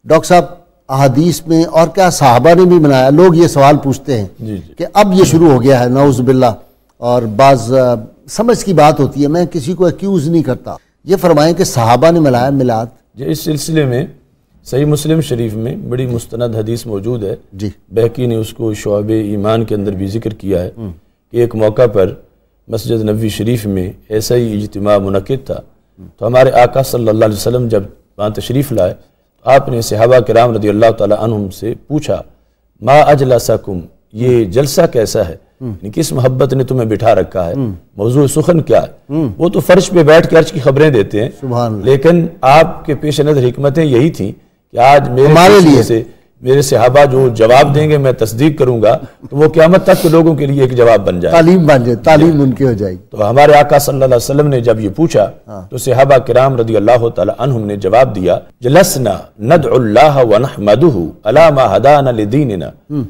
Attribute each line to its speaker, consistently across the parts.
Speaker 1: Doctor صاحب احادیث میں اور کیا صحابہ نے بھی منایا؟ لوگ یہ سوال پوچھتے ہیں کہ اب یہ شروع ہو گیا ہے نعوذ باللہ، اور بعض سمجھ کی بات ہوتی ہے، میں کسی کو ایکیوز نہیں کرتا، یہ فرمائیں کہ صحابہ نے منایا میلاد؟
Speaker 2: جی، اس سلسلے میں صحیح مسلم شریف میں بڑی مستند حدیث موجود ہے
Speaker 1: جی،
Speaker 2: بہقی نے اس کو شعب ایمان کے اندر بھی ذکر کیا ہے کہ ایک موقع پر مسجد نبوی شریف میں ایسا ہی اجتماع منعقد تھا، تو ہمارے آقا صلی اللہ علیہ وسلم جب وہاں تشریف لائے تو آپ نے صحابہ کرام رضی اللہ تعالی عنہم سے پوچھا ما اجلسکم، یہ جلسہ کیسا ہے، یعنی کس محبت نے تمہیں بٹھا رکھا ہے، موضوع سخن کیا ہے؟ وہ تو فرش پہ بیٹھ کے عرش کی خبریں دیتے ہیں،
Speaker 1: سبحان اللہ،
Speaker 2: لیکن آپ کے پیش نظر حکمتیں یہی تھیں کہ آج
Speaker 1: ہمارے لیے
Speaker 2: سے میرے صحابہ جو جواب دیں گے میں تصدیق کروں گا تو وہ قیامت تک کے لوگوں کے لیے ایک جواب بن جائے،
Speaker 1: تعلیم بن جائے، تعلیم ان کی ہو جائے گی۔
Speaker 2: تو ہمارے آقا صلی اللہ علیہ وسلم نے جب یہ پوچھا تو صحابہ کرام رضی اللہ تعالی عنہم نے جواب دیا جلسنا ندعو اللہ ونحمدہ علی ما ہدانا لدیننا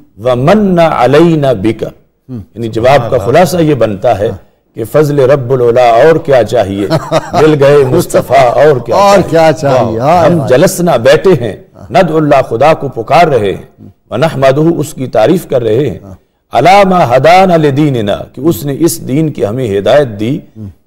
Speaker 2: ومن علینا بک، یعنی جواب کا خلاصہ یہ بنتا ہے کہ فضل رب العلا اور کیا چاہیے، مل گئے مصطفیٰ اور کیا چاہیے، ہم جلسنا بیٹھے ہیں، ندعو اللہ خدا کو پکار رہے ہیں، ونحمدہ اس کی تعریف کر رہے ہیں، علی ما ہدانا لدیننا کہ اس نے اس دین کی ہمیں ہدایت دی،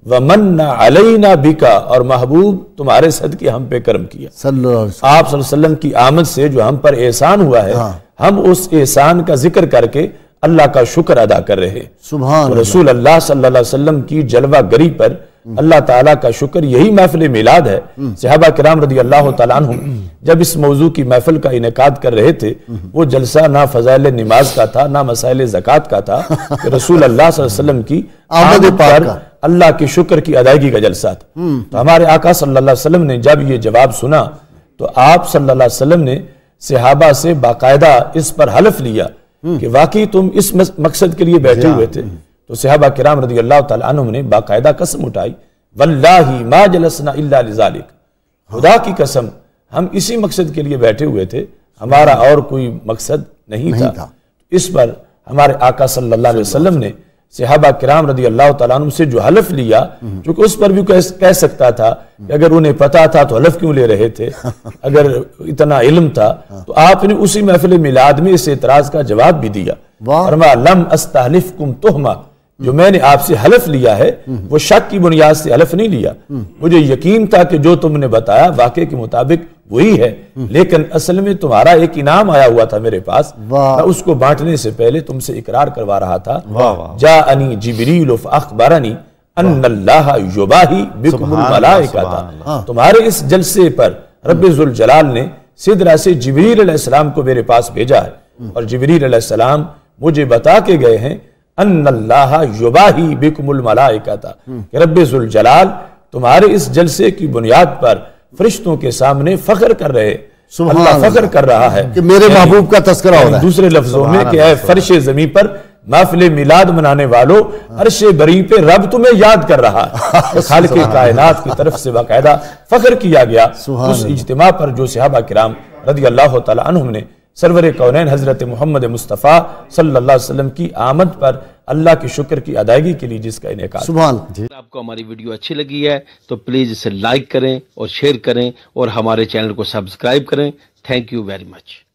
Speaker 2: ومن علینا بکا اور محبوب تمہارے صدقے ہم پہ کرم کیا،
Speaker 1: صلی اللہ علیہ وسلم،
Speaker 2: آپ صلی اللہ علیہ وسلم کی آمد سے جو ہم پر احسان ہوا ہے ہم اس احسان کا ذکر کر کے اللہ کا شکر ادا کر رہے ہیں۔
Speaker 1: سبحان اللہ،
Speaker 2: رسول اللہ صلی اللہ علیہ وسلم کی جلوہ گری پر اللہ تعالیٰ کا شکر، یہی محفل میلاد ہے۔ صحابہ کرام رضی اللہ تعالیٰ عنہم جب اس موضوع کی محفل کا انعقاد کر رہے تھے، وہ جلسہ نہ فضائل نماز کا تھا نہ مسائل زکوٰۃ کا تھا، کہ رسول اللہ صلی اللہ علیہ وسلم کی آمد پر اللہ کے شکر کی ادائیگی کا جلسہ تھا۔ تو ہمارے آقا صلی اللہ علیہ وسلم نے جب یہ جواب سنا تو آپ صلی اللہ علیہ وسلم نے صحابہ سے باقاعدہ اس پر حلف لیا کہ واقعی تم اس مقصد کے لیے بیٹھے ہوئے تھے، تو صحابہ کرام رضی اللہ تعالیٰ عنہم نے باقاعدہ قسم اٹھائی واللہ ما جلسنا الا لذالک، خدا کی قسم ہم اسی مقصد کے لیے بیٹھے ہوئے تھے، ہمارا اور کوئی مقصد نہیں تھا۔ اس پر ہمارے آقا صلی اللہ علیہ وسلم نے صحابہ کرام رضی اللہ تعالیٰ عنہ سے جو حلف لیا، چونکہ اس پر بھی کہہ سکتا تھا کہ اگر انہیں پتا تھا تو حلف کیوں لے رہے تھے، اگر اتنا علم تھا تو آپ نے اسی محفل میلاد میں اس اعتراض کا جواب بھی دیا، فرمایا لم استحلفکم تہمہ، جو میں نے آپ سے حلف لیا ہے وہ شک کی بنیاد سے حلف نہیں لیا، مجھے یقین تھا کہ جو تم نے بتایا واقعے کے مطابق وہی ہے، لیکن اصل میں تمہارا ایک انعام آیا ہوا تھا میرے پاس، میں اس کو بانٹنے سے پہلے تم سے اقرار کروا رہا تھا، جاءنی جبریل فاخبرنی ان اللہ یباہی بکم الملائکۃ، تمہارے اس جلسے پر رب ذوالجلال نے سدرہ سے جبریل علیہ السلام کو میرے پاس بھیجا ہے، اور جبریل علیہ السلام مجھے بتا کے گئے ہیں ان اللہ یباہی بکم الملائکۃ، کہ رب ذوالجلال تمہارے اس جلسے کی بنیاد پر فرشتوں کے سامنے فخر کر رہے، اللہ فخر کر رہا ہے
Speaker 1: کہ میرے محبوب کا تذکرہ ہو رہا ہے،
Speaker 2: دوسرے لفظوں میں کہ اے فرش زمین پر محفل میلاد منانے والوں، عرش بری پہ رب تمہیں یاد کر رہا ہے، خالق کائنات کی طرف سے باقاعدہ فخر کیا گیا اس اجتماع پر جو صحابہ کرام رضی اللہ تعالی عنہم نے سرور کونین حضرت محمد مصطفیٰ صلی اللہ علیہ وسلم کی آمد پر اللہ کے شکر کی ادائیگی کے لیے جس کا انعقاد۔
Speaker 1: سبحان اللہ۔
Speaker 3: آپ کو ہماری ویڈیو اچھی لگی ہے تو پلیز اسے لائک کریں اور شیئر کریں اور ہمارے چینل کو سبسکرائب کریں۔ Thank you very much.